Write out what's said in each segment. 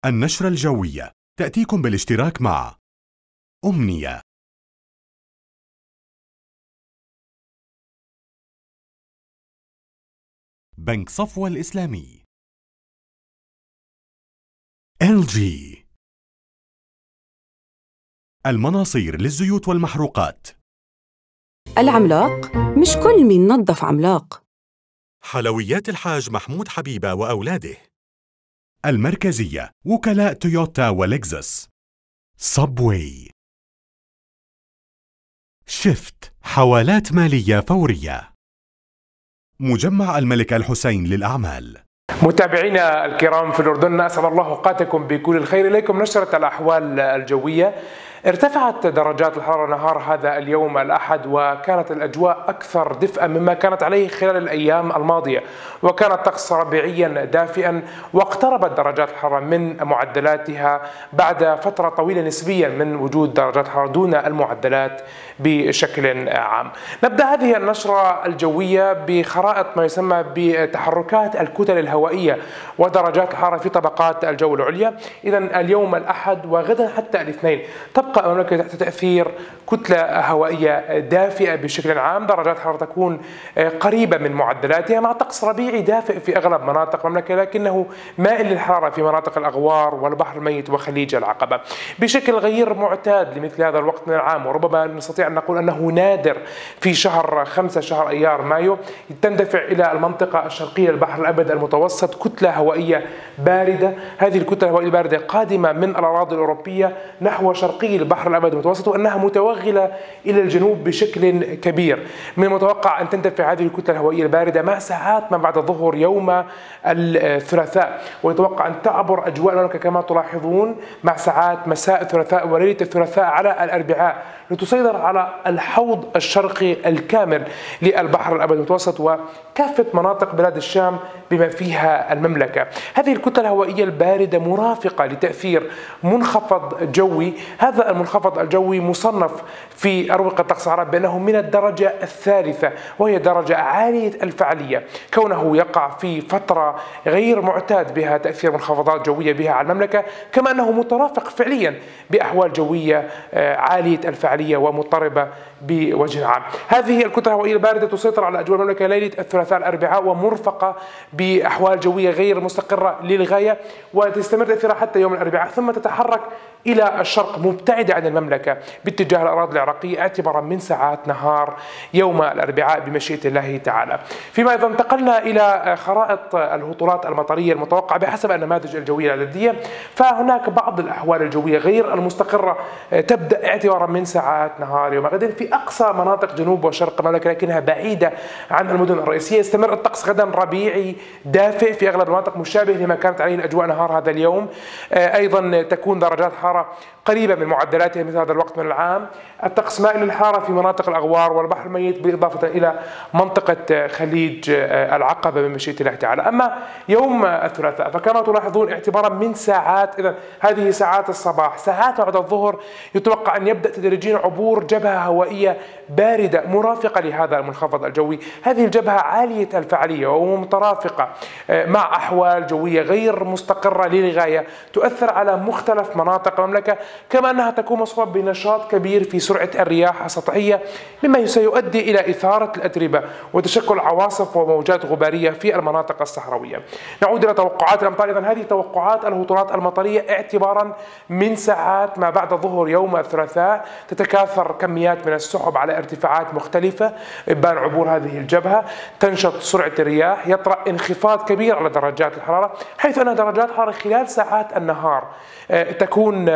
النشرة الجوية تأتيكم بالاشتراك مع أمنية، بنك صفوة الإسلامي، LG، المناصير للزيوت والمحروقات، العملاق مش كل مين نظف عملاق، حلويات الحاج محمود حبيبة وأولاده، المركزية وكلاء تويوتا ولكزس، صبوي، شفت حوالات مالية فورية، مجمع الملك الحسين للأعمال. متابعينا الكرام في الأردن، أسعد الله أوقاتكم بكل الخير. إليكم نشرة الأحوال الجوية. ارتفعت درجات الحرارة نهار هذا اليوم الأحد، وكانت الأجواء أكثر دفئا مما كانت عليه خلال الأيام الماضية، وكان الطقس ربيعيا دافئا، واقتربت درجات الحرارة من معدلاتها بعد فترة طويلة نسبيا من وجود درجات حرارة دون المعدلات بشكل عام. نبدأ هذه النشرة الجوية بخرائط ما يسمى بتحركات الكتل الهوائية ودرجات الحرارة في طبقات الجو العليا. إذن اليوم الأحد وغدا حتى الاثنين تبقى المملكة تحت تأثير كتلة هوائية دافئة بشكل عام، درجات الحرارة تكون قريبة من معدلاتها مع طقس ربيعي دافئ في أغلب مناطق المملكة، لكنه مائل للحرارة في مناطق الأغوار والبحر الميت وخليج العقبة بشكل غير معتاد لمثل هذا الوقت من العام، وربما نستطيع أن نقول أنه نادر في شهر 5 شهر أيار مايو تندفع إلى المنطقة الشرقية البحر الأبيض المتوسط كتلة هوائية باردة. هذه الكتلة الهوائية الباردة قادمة من الأراضي الأوروبية نحو شرقي البحر الأبيض المتوسط، وأنها متوغلة إلى الجنوب بشكل كبير. من المتوقع أن تندفع هذه الكتلة الهوائية الباردة مع ساعات ما بعد الظهر يوم الثلاثاء، ويتوقع أن تعبر أجواء المملكة كما تلاحظون مع ساعات مساء الثلاثاء وليلة الثلاثاء على الأربعاء، لتسيطر على الحوض الشرقي الكامل للبحر الأبيض المتوسط وكافة مناطق بلاد الشام بما فيها المملكة. هذه الكتلة الهوائية الباردة مرافقة لتأثير منخفض جوي، هذا المنخفض الجوي مصنف في أروقة الطقس العرب بأنه من الدرجة الثالثة، وهي درجة عالية الفعالية، كونه يقع في فترة غير معتاد بها تأثير منخفضات جوية بها على المملكة، كما أنه مترافق فعليا بأحوال جوية عالية الفعالية ومضطربة بوجه عام. هذه الكتلة الهوائية الباردة تسيطر على أجواء المملكة ليلة الثلاثاء الأربعاء، ومرفقة بأحوال جوية غير مستقرة للغاية، وتستمر تأثيرها حتى يوم الأربعاء، ثم تتحرك إلى الشرق مبتعدة عن المملكة باتجاه الأراضي العراقية اعتبارا من ساعات نهار يوم الأربعاء بمشيئة الله تعالى. فيما إذا انتقلنا إلى خرائط الهطولات المطرية المتوقعة بحسب النماذج الجوية العددية، فهناك بعض الأحوال الجوية غير المستقرة تبدأ اعتبارا من ساعات نهار يوم غد في أقصى مناطق جنوب وشرق المملكة، لكنها بعيدة عن المدن الرئيسية. يستمر الطقس غدا ربيعي دافئ في أغلب المناطق مشابه لما كانت عليه الأجواء نهار هذا اليوم. أيضا تكون درجات الحرارة قريبة من معدلاتها مثل هذا الوقت من العام. الطقس مائل للحرارة في مناطق الأغوار والبحر الميت بالإضافة إلى منطقة خليج العقبة بمشيئة الله تعالى. أما يوم الثلاثاء فكما تلاحظون اعتبارا من ساعات، إذن هذه ساعات الصباح، ساعات بعد الظهر يتوقع أن يبدأ تدريجيا عبور جبهة هوائية باردة مرافقة لهذا المنخفض الجوي. هذه الجبهة عالية الفعالية ومترافقة مع أحوال جوية غير مستقرة للغاية تؤثر على مختلف مناطق المملكة، كما أنها تكون مصحوبة بنشاط كبير في سرعة الرياح السطحية، مما سيؤدي إلى إثارة الأتربة وتشكل عواصف وموجات غبارية في المناطق الصحراوية. نعود إلى توقعات الأمطار. إذن هذه توقعات الهطولات المطرية اعتبارا من ساعات ما بعد الظهر يوم الثلاثاء. تتكاثر كميات من السحب على ارتفاعات مختلفة إبان عبور هذه الجبهة، تنشط سرعة الرياح، يطرأ انخفاض كبير على درجات الحرارة، حيث أن درجات الحرارة خلال ساعات النهار تكون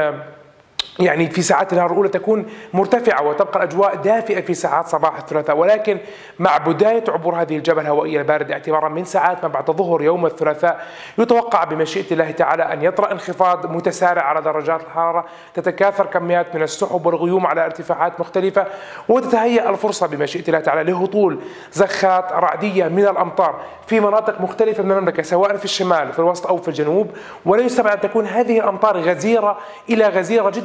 يعني في ساعات النهار الأولى تكون مرتفعة وتبقى الأجواء دافئة في ساعات صباح الثلاثاء، ولكن مع بداية عبور هذه الجبهة الهوائية الباردة اعتبارا من ساعات ما بعد الظهر يوم الثلاثاء يتوقع بمشيئة الله تعالى أن يطرأ انخفاض متسارع على درجات الحرارة، تتكاثر كميات من السحب والغيوم على ارتفاعات مختلفة، وتتهيأ الفرصة بمشيئة الله تعالى لهطول زخات رعدية من الأمطار في مناطق مختلفة من المملكة سواء في الشمال في الوسط أو في الجنوب. ولا يستبعد أن تكون هذه الأمطار غزيرة إلى غزيرة جدا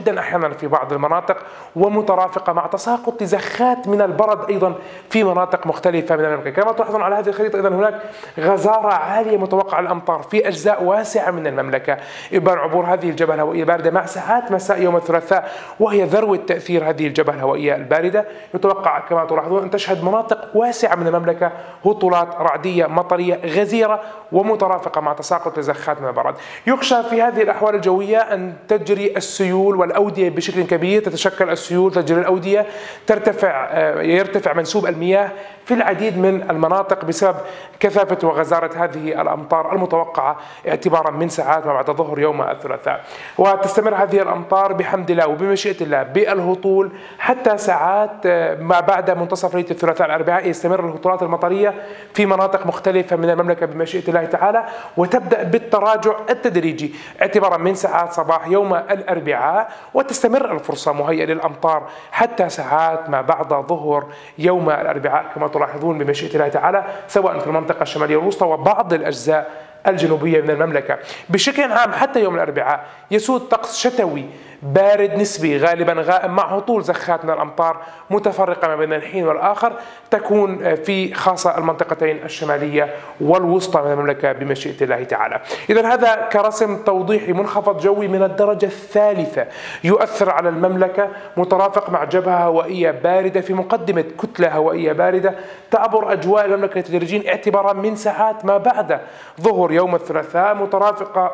جدا أحيانا في بعض المناطق، ومترافقة مع تساقط زخات من البرد أيضا في مناطق مختلفة من المملكة. كما تلاحظون على هذه الخريطة إذن هناك غزارة عالية متوقع الأمطار في أجزاء واسعة من المملكة إبان عبور هذه الجبهة الهوائية الباردة مع ساعات مساء يوم الثلاثاء، وهي ذروة تأثير هذه الجبهة الهوائية الباردة. يتوقع كما تلاحظون أن تشهد مناطق واسعة من المملكة هطولات رعدية مطرية غزيرة ومترافقة مع تساقط زخات من البرد. يخشى في هذه الأحوال الجوية أن تجري السيول والأودية بشكل كبير، تتشكل السيول، تجري الأودية، يرتفع منسوب المياه في العديد من المناطق بسبب كثافة وغزارة هذه الأمطار المتوقعة اعتبارا من ساعات ما بعد ظهر يوم الثلاثاء. وتستمر هذه الأمطار بحمد الله وبمشيئة الله بالهطول حتى ساعات ما بعد منتصف ليلة الثلاثاء الأربعاء. يستمر الهطولات المطرية في مناطق مختلفة من المملكة بمشيئة الله تعالى، وتبدأ بالتراجع التدريجي اعتبارا من ساعات صباح يوم الأربعاء، وتستمر الفرصة مهيئة للأمطار حتى ساعات ما بعد ظهر يوم الأربعاء كما تلاحظون بمشيئة الله تعالى، سواء في المنطقة الشمالية الوسطى وبعض الأجزاء الجنوبية من المملكة. بشكل عام حتى يوم الأربعاء يسود طقس شتوي بارد نسبي غالبا غائم مع هطول زخات من الأمطار متفرقة ما بين الحين والآخر، تكون في خاصة المنطقتين الشمالية والوسطى من المملكة بمشيئة الله تعالى. إذن هذا كرسم توضيحي منخفض جوي من الدرجة الثالثة يؤثر على المملكة، مترافق مع جبهة هوائية باردة في مقدمة كتلة هوائية باردة تعبر أجواء المملكة تدريجيا اعتبارا من ساعات ما بعد ظهر يوم الثلاثاء، مترافقة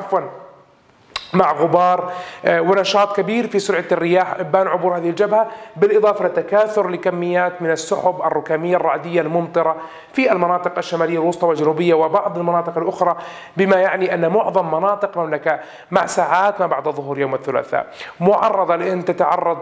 مع غبار ونشاط كبير في سرعة الرياح إبان عبور هذه الجبهة، بالإضافة لتكاثر لكميات من السحب الركامية الرعدية الممطرة في المناطق الشمالية الوسطى والجنوبية وبعض المناطق الأخرى، بما يعني أن معظم مناطق المملكة مع ساعات ما بعد ظهور يوم الثلاثاء معرضة لأن تتعرض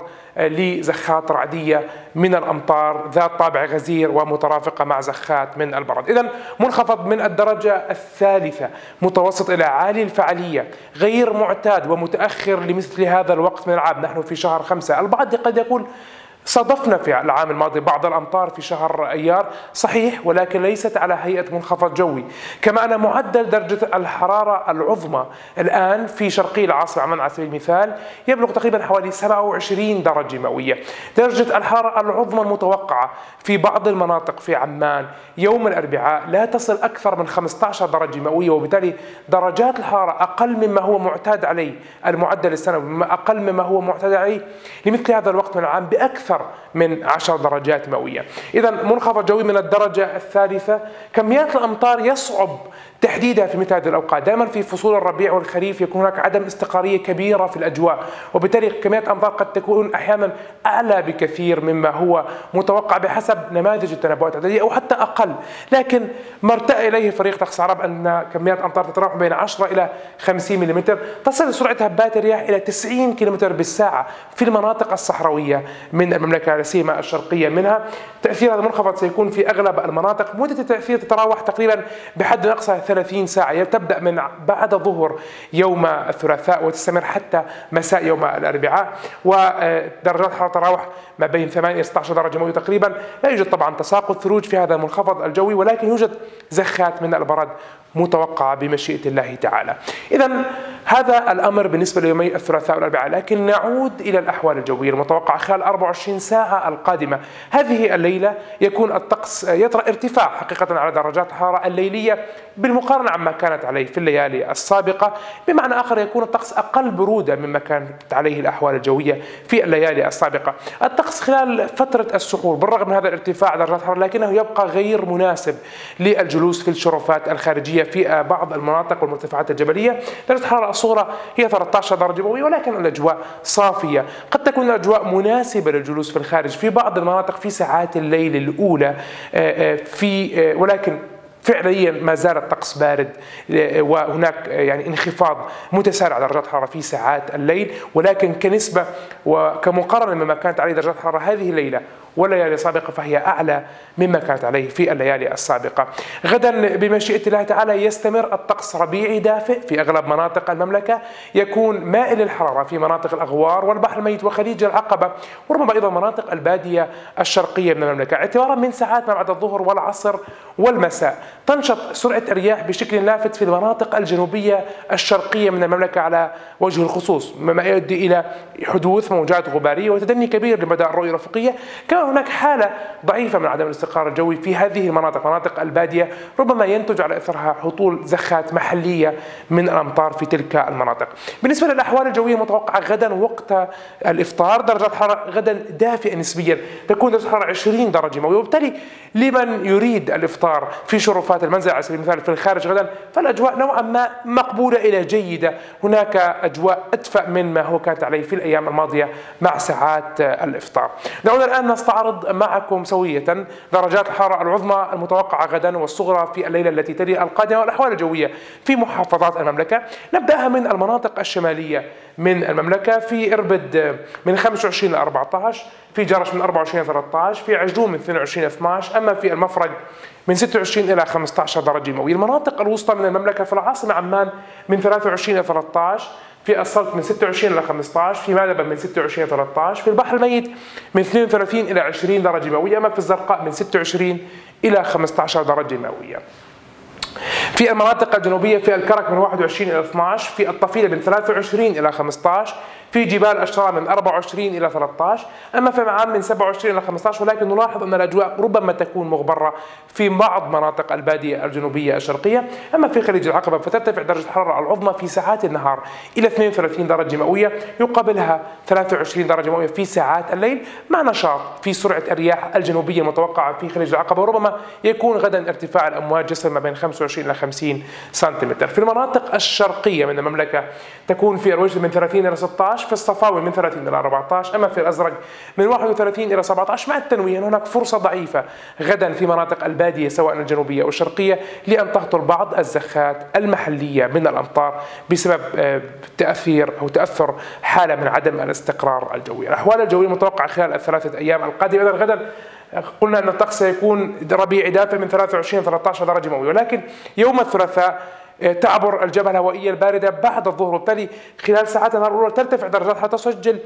لزخات رعدية من الأمطار ذات طابع غزير ومترافقة مع زخات من البرد. إذن منخفض من الدرجة الثالثة متوسط إلى عالي الفعالية غير معتاد ومتأخر لمثل هذا الوقت من العام. نحن في شهر 5. البعض قد يقول صادفنا في العام الماضي بعض الأمطار في شهر أيار، صحيح، ولكن ليست على هيئة منخفض جوي. كما أن معدل درجة الحرارة العظمى الآن في شرقي العاصمة عمان على سبيل المثال يبلغ تقريبا حوالي 27 درجة مئوية. درجة الحرارة العظمى المتوقعة في بعض المناطق في عمان يوم الأربعاء لا تصل أكثر من 15 درجة مئوية، وبالتالي درجات الحرارة أقل مما هو معتاد عليه المعدل السنوي، أقل مما هو معتاد عليه لمثل هذا الوقت من العام بأكثر من 10 درجات مئوية. إذا منخفض جوي من الدرجة الثالثة. كميات الأمطار يصعب تحديدها في مثل هذه الأوقات. دائما في فصول الربيع والخريف يكون هناك عدم استقرارية كبيرة في الأجواء، وبالتالي كميات الأمطار قد تكون أحيانا أعلى بكثير مما هو متوقع بحسب نماذج التنبؤات العددية أو حتى أقل. لكن ما ارتأى إليه فريق طقس عرب أن كميات أمطار تتراوح بين 10 إلى 50 ملم، تصل سرعة هبات الرياح إلى 90 كم بالساعة في المناطق الصحراوية من المملكة لا سيما الشرقية منها. تأثير هذا المنخفض سيكون في أغلب المناطق. مدة التأثير تتراوح تقريبا بحد أقصى 30 ساعة، تبدأ من بعد ظهر يوم الثلاثاء وتستمر حتى مساء يوم الأربعاء، ودرجات الحرارة تتراوح ما بين 8 إلى 16 درجة مئوية تقريبا. لا يوجد طبعا تساقط ثلوج في هذا المنخفض الجوي، ولكن يوجد زخات من البرد متوقعة بمشيئة الله تعالى. إذن هذا الأمر بالنسبة ليومي الثلاثاء والأربعاء. لكن نعود إلى الأحوال الجوية المتوقعة خلال 24 ساعة القادمة. هذه الليلة يكون الطقس يطرأ ارتفاع حقيقة على درجات الحرارة الليلية بالمقارنة عما كانت عليه في الليالي السابقة. بمعنى آخر يكون الطقس أقل برودة مما كانت عليه الأحوال الجوية في الليالي السابقة. الطقس خلال فترة السحور بالرغم من هذا الارتفاع درجات الحرارة لكنه يبقى غير مناسب للجلوس في الشرفات الخارجية في بعض المناطق والمرتفعات الجبلية. درجة الحرارة الصغرى هي 13 درجة مئوية، ولكن الأجواء صافية. قد تكون الأجواء مناسبة للجلوس في الخارج في بعض المناطق في ساعات الليل الأولى ولكن فعليا ما زال الطقس بارد، وهناك يعني انخفاض متسارع درجات الحرارة في ساعات الليل، ولكن كنسبة وكمقارنة مما كانت عليه درجات الحرارة هذه الليلة والليالي السابقة فهي أعلى مما كانت عليه في الليالي السابقة. غدا بمشيئة الله تعالى يستمر الطقس ربيعي دافئ في أغلب مناطق المملكة، يكون مائل الحرارة في مناطق الأغوار والبحر الميت وخليج العقبة، وربما أيضا مناطق البادية الشرقية من المملكة. اعتبارا من ساعات ما بعد الظهر والعصر والمساء تنشط سرعة الرياح بشكل لافت في المناطق الجنوبية الشرقية من المملكة على وجه الخصوص، مما يؤدي إلى حدوث موجات غبارية وتدني كبير لمدى الرؤية الأفقية. كما هناك حالة ضعيفة من عدم الاستقرار الجوي في هذه المناطق، مناطق البادية، ربما ينتج على إثرها هطول زخات محلية من الأمطار في تلك المناطق. بالنسبة للأحوال الجوية المتوقعة غدا وقت الإفطار، درجة الحرارة غدا دافئة نسبيا، تكون درجة الحرارة 20 درجة مئوية، وبالتالي لمن يريد الإفطار في شرفات المنزل على سبيل المثال في الخارج غدا فالأجواء نوعا ما مقبولة إلى جيدة. هناك أجواء أدفأ من ما هو كانت عليه في الأيام الماضية مع ساعات الإفطار. دعونا الآن نستعرض معكم سوية درجات الحرارة العظمى المتوقعة غدا والصغرى في الليلة التي تلي القادمة والأحوال الجوية في محافظات المملكة. نبدأها من المناطق الشمالية من المملكة، في إربد من 25 إلى 14، في جرش من 24 إلى 13، في عجلون من 22 إلى 12، أما في المفرق من 26 إلى 15 درجة مئوية. المناطق الوسطى من المملكة في العاصمة عمان من 23 إلى 13، في السلط من 26 إلى 15، في مادبا من 26 إلى 13، في البحر الميت من 32 إلى 20 درجة مئوية، أما في الزرقاء من 26 إلى 15 درجة مئوية. في المناطق الجنوبية في الكرك من 21 إلى 12، في الطفيلة من 23 إلى 15، في جبال أشرار من 24 إلى 13، أما في معان من 27 إلى 15، ولكن نلاحظ أن الأجواء ربما تكون مغبرة في بعض مناطق البادية الجنوبية الشرقية. أما في خليج العقبة فترتفع درجة الحرارة العظمى في ساعات النهار إلى 32 درجة مئوية، يقابلها 23 درجة مئوية في ساعات الليل، مع نشاط في سرعة الرياح الجنوبية المتوقعة في خليج العقبة، وربما يكون غدا ارتفاع الأمواج يصل ما بين 25 إلى 50 سنتيمتر. في المناطق الشرقية من المملكة تكون في الوجه من 30 إلى 16، في الصفاوي من 30 إلى 14، أما في الأزرق من 31 إلى 17، مع التنويه هناك فرصة ضعيفة غدا في مناطق البادية سواء الجنوبية أو الشرقية لأن تهطل بعض الزخات المحلية من الأمطار بسبب تأثير أو تأثر حالة من عدم الاستقرار الجوي. الأحوال الجوية المتوقعة خلال الثلاثة أيام القادمة غدا قلنا أن الطقس سيكون ربيعي دافئ من 23 إلى 13 درجة مئوية، ولكن يوم الثلاثاء تعبر الجبهة الهوائية الباردة بعد الظهر، وبالتالي خلال ساعات النهار الأولى ترتفع درجاتها تسجل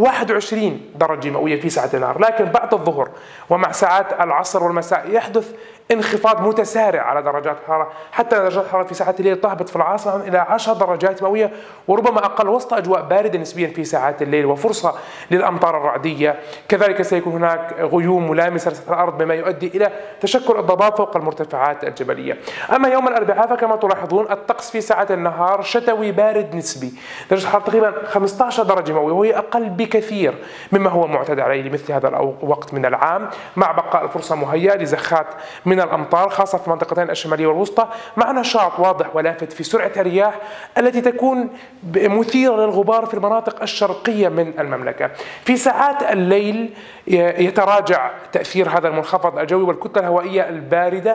21 درجة مئوية في ساعات النهار، لكن بعد الظهر ومع ساعات العصر والمساء يحدث انخفاض متسارع على درجات الحرارة، حتى درجات الحرارة في ساعات الليل تهبط في العاصمة إلى 10 درجات مئوية وربما أقل، وسط أجواء باردة نسبيا في ساعات الليل وفرصة للأمطار الرعدية. كذلك سيكون هناك غيوم ملامسة لسطح الأرض مما يؤدي إلى تشكل الضباب فوق المرتفعات الجبلية. أما يوم الأربعاء فكما تلاحظون الطقس في ساعات النهار شتوي بارد نسبي، درجة الحرارة تقريبا 15 درجة مئوية وهي أقل بكثير مما هو معتاد عليه لمثل هذا الوقت من العام، مع بقاء الفرصة مهيئة لزخات من الأمطار خاصة في المنطقتين الشمالية والوسطى، مع نشاط واضح ولافت في سرعة الرياح التي تكون مثيرة للغبار في المناطق الشرقية من المملكة. في ساعات الليل يتراجع تأثير هذا المنخفض الجوي والكتلة الهوائية الباردة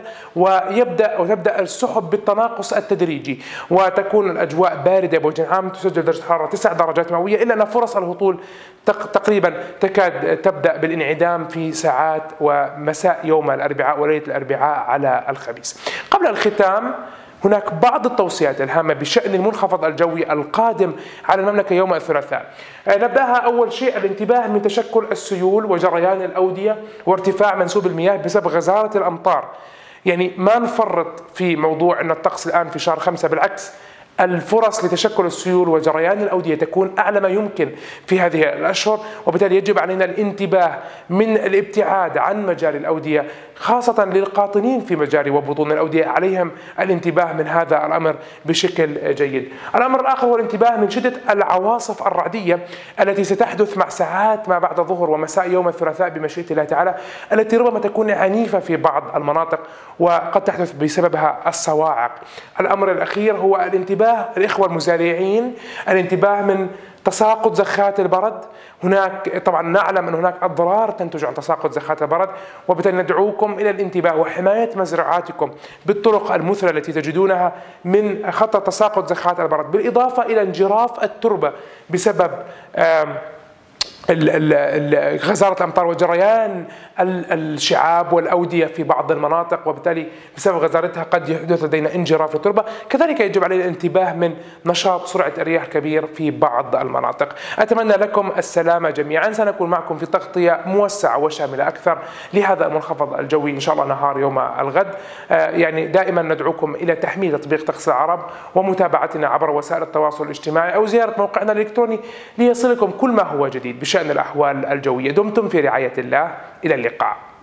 وتبدأ السحب بالتناقص التدريجي وتكون الأجواء باردة بوجه عام، تسجل درجة الحرارة 9 درجات مئوية، إلا أن فرص الهطول تقريبا تكاد تبدأ بالانعدام في ساعات ومساء يوم الأربعاء وليلة الأربعاء على الخميس. قبل الختام هناك بعض التوصيات الهامة بشأن المنخفض الجوي القادم على المملكة يوم الثلاثاء. نبدأها أول شيء الانتباه من تشكل السيول وجريان الأودية وارتفاع منسوب المياه بسبب غزارة الأمطار. يعني ما نفرط في موضوع أن الطقس الآن في شهر 5، بالعكس الفرص لتشكل السيول وجريان الأودية تكون أعلى ما يمكن في هذه الأشهر، وبالتالي يجب علينا الانتباه من الابتعاد عن مجاري الأودية، خاصة للقاطنين في مجاري وبطون الأودية عليهم الانتباه من هذا الأمر بشكل جيد. الأمر الآخر هو الانتباه من شدة العواصف الرعدية التي ستحدث مع ساعات ما بعد الظهر ومساء يوم الثلاثاء بمشيئة الله تعالى، التي ربما تكون عنيفة في بعض المناطق وقد تحدث بسببها الصواعق. الأمر الأخير هو الانتباه الإخوة المزارعين، الانتباه من تساقط زخات البرد. هناك طبعا نعلم أن هناك أضرار تنتج عن تساقط زخات البرد، وبالتالي ندعوكم إلى الانتباه وحماية مزرعاتكم بالطرق المثلى التي تجدونها من خط تساقط زخات البرد، بالإضافة إلى انجراف التربة بسبب غزارة الأمطار وجريان الشعاب والأودية في بعض المناطق، وبالتالي بسبب غزارتها قد يحدث لدينا انجراف للتربة. كذلك يجب علينا الانتباه من نشاط سرعة الرياح الكبير في بعض المناطق. أتمنى لكم السلامة جميعا. سنكون معكم في تغطية موسعة وشاملة أكثر لهذا المنخفض الجوي إن شاء الله نهار يوم الغد. يعني دائما ندعوكم إلى تحميل تطبيق طقس العرب ومتابعتنا عبر وسائل التواصل الاجتماعي أو زيارة موقعنا الإلكتروني ليصلكم كل ما هو جديد بشأن الأحوال الجوية. دمتم في رعاية الله، إلى اللقاء.